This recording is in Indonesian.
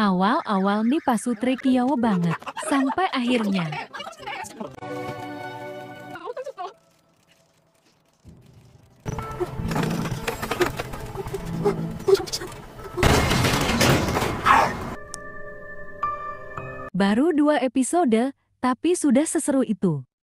Awal-awal nih Pasutri kiawe banget, sampai akhirnya. Baru 2 episode, tapi sudah seseru itu.